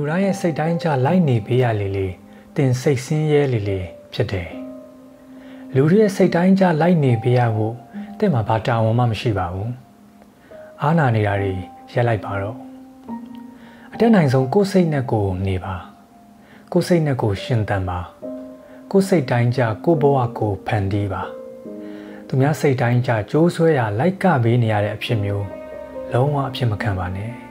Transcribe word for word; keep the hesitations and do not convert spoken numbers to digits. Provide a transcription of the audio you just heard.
တိုင်းရဲ့စိတ်တိုင်းကြလိုက်နေပေးရလေလေတင်စိတ်ဆင်းရဲလေလေဖြစ်တယ်လူတွေရဲ့စိတ်တိုင်းကြလိုက်နေပေးရဖို့တဲ့မှာဘာတာဝန်မှမရှိပါဘူးအားနာနေတာတွေရက်လိုက်ပါတော့အတက်နိုင်ဆုံးကိုယ်စိတ်နဲ့ကိုယ်နေပါကိုယ်စိတ်နဲ့ကိုယ်ရှင်သန်ပါကိုယ်စိတ်တိုင်းကြကိုယ်ဘဝကိုဖန်တီးပါသူများစိတ်တိုင်းကြကြိုးဆွဲရလိုက်ကပေးနေရတဲ့အဖြစ်မျိုးလုံးဝအဖြစ်မခံပါနဲ့